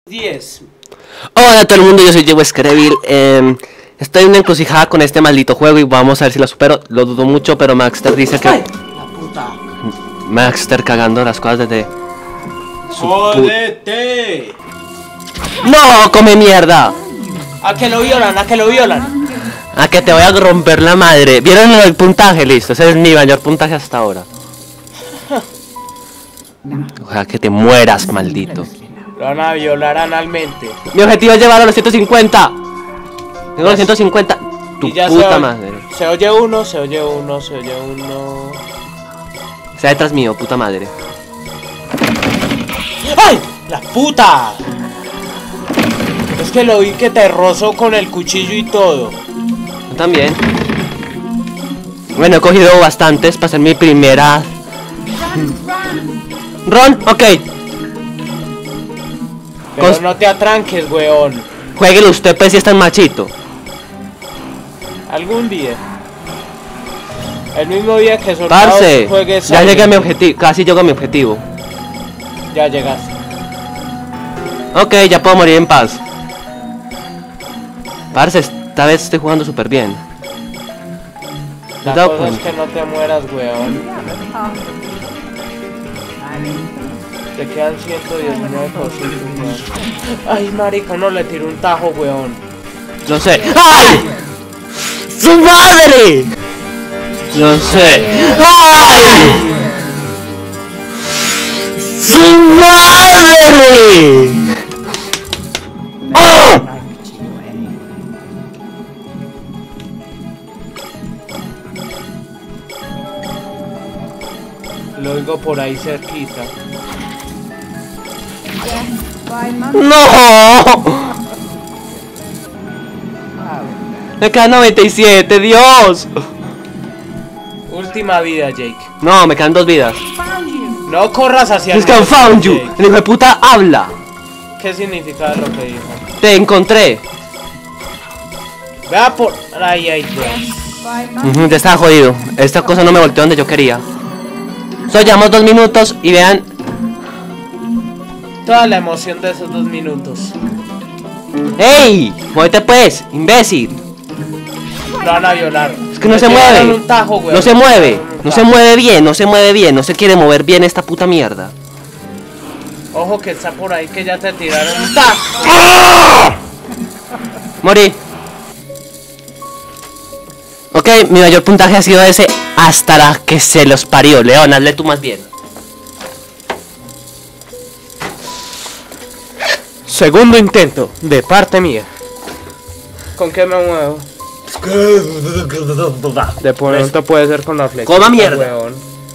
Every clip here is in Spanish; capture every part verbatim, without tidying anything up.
diez. Hola a todo el mundo, yo soy Diego Escrevil. eh, Estoy en una encrucijada con este maldito juego y vamos a ver si lo supero. Lo dudo mucho, pero Maxter dice que... ¡Ay! La puta. Maxter cagando las cosas desde... su pu- ¡Jódete! ¡No! ¡Come mierda! A que lo violan, a que lo violan. A que te voy a romper la madre. ¿Vieron el puntaje? Listo, ese es mi mayor puntaje hasta ahora. Ojalá que te mueras, maldito. Lo van a violar analmente. Mi objetivo es llevar a los ciento cincuenta. Tengo los ciento cincuenta. Tu Y ya puta se, madre. se oye uno, se oye uno, se oye uno. Está detrás mío, puta madre. ¡Ay! ¡La puta! Es que lo vi que te rozó con el cuchillo y todo. Yo también. Bueno, he cogido bastantes para hacer mi primera... Ron, ok. Pero Cos- no te atranques, weón. Jueguelo usted pues si es tan machito. Algún día. El mismo día que soltado Parce, juegues. ya llegué a mi Silent. objetivo, casi llego a mi objetivo. Ya llegaste. Ok, ya puedo morir en paz. Parce, esta vez estoy jugando súper bien. La ¿Te has dado cosa es cuenta? que no te mueras, weón. Te quedan ciento diecinueve cositas, weón. Ay, marica, no le tiró un tajo, weón. Yo sé. ¡Ay! ¡Su madre! Yo sé. ¡Ay! ¡Su madre! ¡Oh! Lo oigo por ahí cerquita. ¡No! Me quedan noventa y siete, Dios. Última vida, Jake. No, me quedan dos vidas. No corras hacia Es que I found you. Jake. El hijo de puta habla. ¿Qué significa lo que dijo? Te encontré. Vea por... Ay, ay, Dios. Ujú, ya estaba jodido. Esta cosa no me volteó donde yo quería. Solo llevamos dos minutos y vean. Toda la emoción de esos dos minutos. ¡Ey! ¡Muévete pues, imbécil! Lo van a violar. Es que no Le se tiraron mueve. un tajo, weón. No se mueve. Le tiraron un No se tajo. mueve bien, no se mueve bien. No se quiere mover bien esta puta mierda. Ojo que está por ahí que ya te tiraron un tajo. Morí. Ok, mi mayor puntaje ha sido ese hasta la que se los parió. León, hazle tú más bien. Segundo intento, de parte mía. ¿Con qué me muevo? De pronto puede ser con la flecha. Coma mierda. Weón.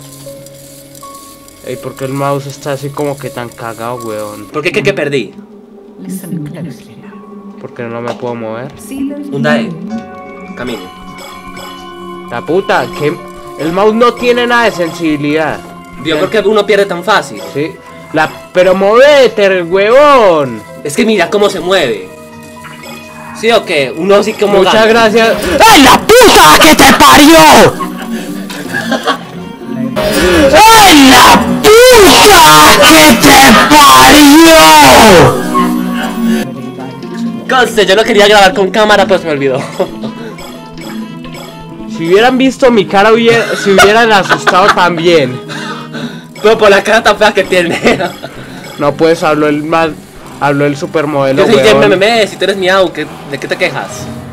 Ey, ¿por qué el mouse está así como que tan cagado, weón? ¿Por qué que, que perdí? Listen closely now. ¿Por qué no me puedo mover? See those Un dae. Camine. La puta, que el mouse no tiene nada de sensibilidad. Vio por qué uno pierde tan fácil. Sí. La, pero movete, el huevón. Es que mira cómo se mueve. ¿Sí o qué? Uno así como Muchas gana. gracias. ¡Ay, la puta que te parió! ¡Ay, la puta que te parió! Conste, yo no quería grabar con cámara, pero se me olvidó. Si hubieran visto mi cara, hubiera, se hubieran asustado también. Pero por la cara tan fea que tiene. No, pues habló el más. Habló el supermodelo. Yo soy huevón. M M M, si tú eres miau, ¿qué- ¿de qué te quejas?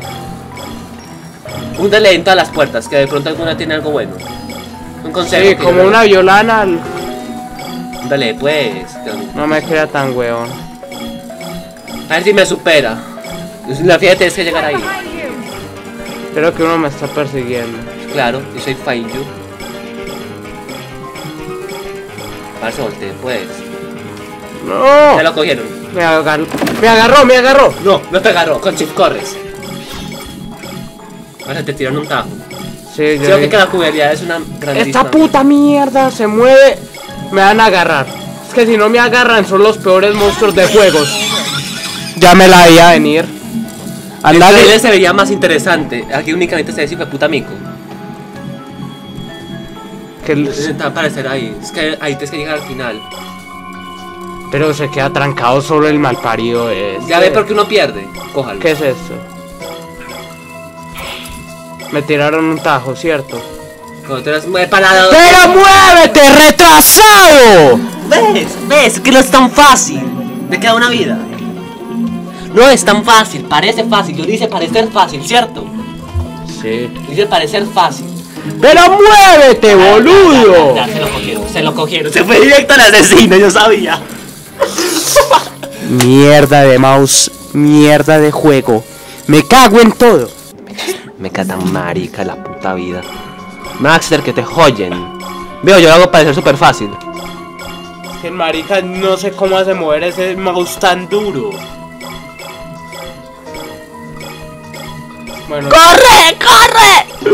Húndele en todas las puertas, que de pronto alguna tiene algo bueno. Un consejo. Sí, que como yo- una violana. Dale, pues. No me queda tan huevón. A ver si me supera. La fiesta tienes que llegar ahí. Creo que uno me está persiguiendo. Claro, yo soy Find You. Parce, volteé, pues. ¡No! Ya lo cogieron. Me agarró, me agarró, me agarró. No, no te agarró, con Chief corres. Ahora te tiran un tajo. Sí, yo Creo vi. que la jubilidad es una grandísima. Esta puta mierda se mueve. Me van a agarrar. Es que si no me agarran son los peores monstruos de juegos. Ya me la veía venir. Al Andale. trailer se veía más interesante. Aquí únicamente se dice que puta mico. Que el- Entonces, va a aparecer ahí. Es que ahí tienes que llegar al final. Pero se queda trancado solo el malparido este. Ya ve porque uno pierde. Cójalo. ¿Qué es esto? Me tiraron un tajo, ¿cierto? Cuando te das muy parado. ¡Pero muévete, retrasado! ¿Ves? ¿Ves? Que no es tan fácil. Me queda una vida. No es tan fácil, parece fácil. Yo dice parecer fácil, ¿cierto? Sí. Dice parecer fácil. ¡Pero muévete, boludo! Ya, ya, ya, se lo cogieron, se lo cogieron. Se fue directo al asesino, yo sabía. Mierda de mouse, mierda de juego. Me cago en todo. Me cae tan marica la puta vida. Maxter, que te joyen. Veo, yo lo hago parecer súper fácil. Es que el marica no sé cómo hace mover ese mouse tan duro. Bueno. ¡Corre! ¡Corre!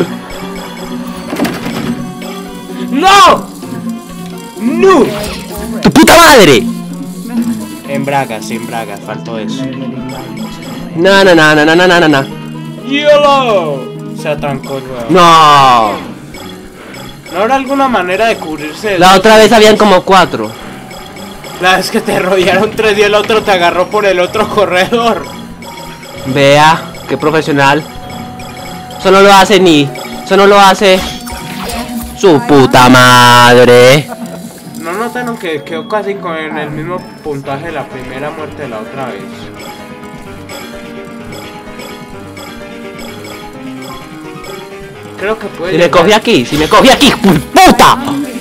¡No! ¡No! ¡Tu puta madre! En bragas, en bragas, faltó eso. No, no, no, no, no, no, no, no. ¡Yolo! Se atrancó nuevo. No. ¿No habrá alguna manera de cubrirse de La eso? otra vez habían como cuatro. La vez que te rodearon tres y el otro te agarró por el otro corredor. Vea, qué profesional. Eso no lo hace ni. Eso no lo hace. Su puta madre. ¿No notaron que quedó casi con el mismo puntaje de la primera muerte de la otra vez? Creo que puede Si me llegar- cogí aquí, si me cogí aquí, puta.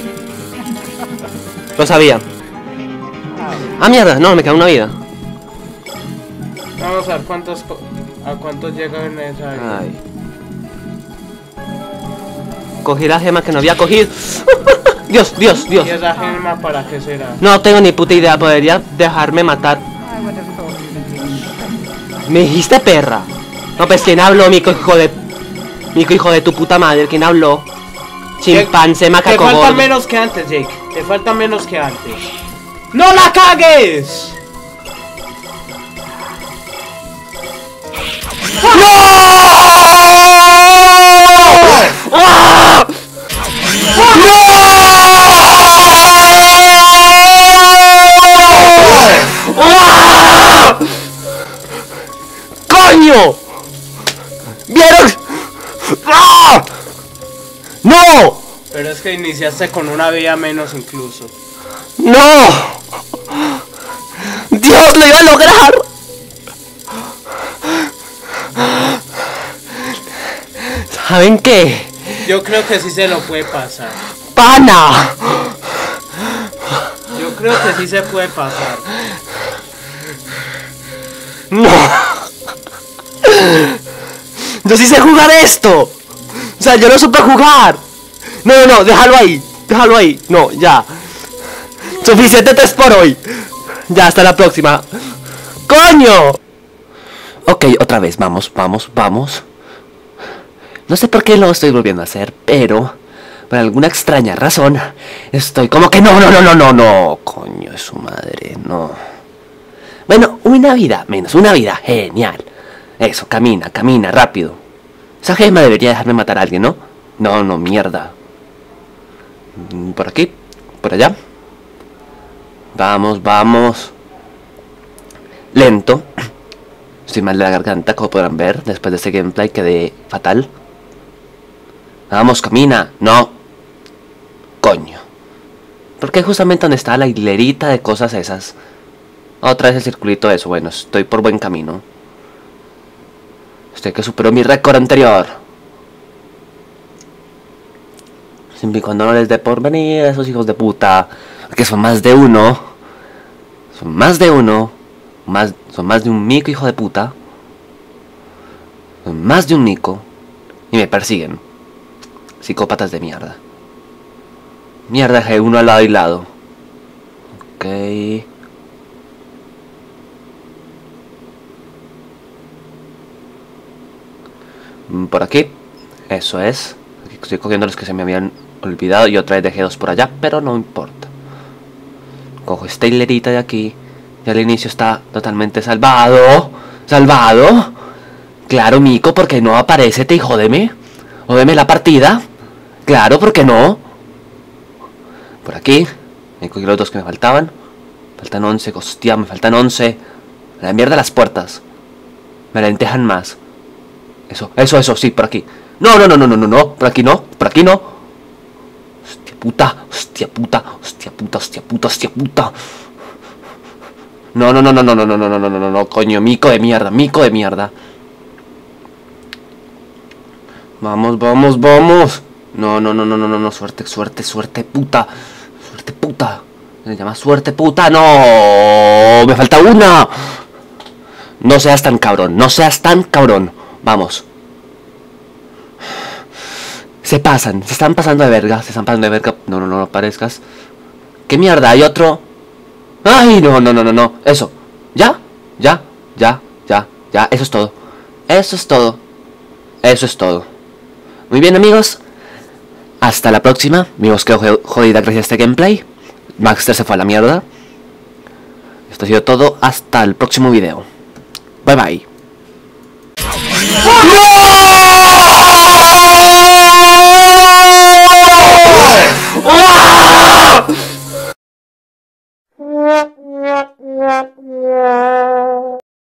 Lo sabía. Ah, mierda, no, me queda una vida. Vamos a ver cuántos co- a cuántos llegan en esa vida. Ay. Cogí la gema que no había cogido. Dios, Dios, Dios. ¿Y esa gema para qué será? No tengo ni puta idea, podría dejarme matar. I would have thought you would be. ¿Me dijiste perra? No, pues ¿quién habló, mico hijo de... Mico hijo de tu puta madre? ¿Quién habló? Chimpancé Te macaco falta gordo. menos que antes, Jake. Te falta menos que antes. ¡No la cagues! ¡Ah! ¡Ah! ¡Coño! ¿Vieron? ¡Ah! ¡No! Pero es que iniciaste con una vida menos incluso. ¡No! ¡Dios, lo iba a lograr! ¿Saben qué? Yo creo que sí se lo puede pasar. ¡Pana! Yo creo que sí se puede pasar. ¡No! ¡Yo sí sé jugar esto! O sea, yo no supe jugar. No, no, no, déjalo ahí. Déjalo ahí. No, ya. Suficiente test por hoy. Ya, hasta la próxima. ¡Coño! Ok, otra vez, vamos, vamos, vamos. No sé por qué lo estoy volviendo a hacer, pero por alguna extraña razón estoy como que no, no, no, no, no, no. Coño, es su madre, no. Bueno, una vida, menos una vida, genial. Eso, camina, camina, rápido. Esa gema debería dejarme matar a alguien, ¿no? No, no, mierda. Por aquí, por allá. Vamos, vamos. Lento. Estoy mal de la garganta, como podrán ver. Después de este gameplay quedé fatal. Vamos, camina. No. Coño. ¿Por qué justamente donde está la hilerita de cosas esas? Otra vez el circulito eso. Bueno, estoy por buen camino. Estoy que superó mi récord anterior. Siempre y cuando no les dé por venir a esos hijos de puta. Porque son más de uno. Son más de uno. Más, son más de un mico hijo de puta. Son más de un mico. Y me persiguen. Psicópatas de mierda. Mierda, dejé uno al lado y lado. Ok. Por aquí. Eso es. Aquí estoy cogiendo los que se me habían olvidado. Y otra vez dejé dos por allá. Pero no importa. Cojo esta hilerita de aquí. Y al inicio está totalmente salvado. Salvado. Claro, mico, porque no aparece, te jódeme. Jódeme la partida. Claro, porque no. Por aquí. Me cogí los dos que me faltaban. Faltan once, hostia, me faltan once. A la mierda las puertas. Me lentejan más. Eso, eso, eso, sí, por aquí. No, no, no, no, no, no, no, por aquí no, por aquí no. Hostia puta, hostia puta, hostia puta, hostia puta, hostia puta. No, no, no, no, no, no, no, no, no, no, no, no, coño, mico de mierda, mico de mierda. Vamos, vamos, vamos. No, no, no, no, no, no, no, suerte, suerte, suerte, puta. Suerte, puta. Se llama suerte, puta, no. Me falta una. No seas tan cabrón, no seas tan cabrón. Vamos. Se pasan, se están pasando de verga, se están pasando de verga. No, no, no, no parezcas. ¿Qué mierda? ¿Hay otro? Ay, no, no, no, no, no. Eso. ¿Ya? ¿Ya? ¿Ya? ¿Ya? ¿Ya? Eso es todo. Eso es todo. Eso es todo. Muy bien, amigos. Hasta la próxima. Amigos, quedó jodida gracias a este gameplay. Maxter se fue a la mierda. Esto ha sido todo. Hasta el próximo video. Bye bye.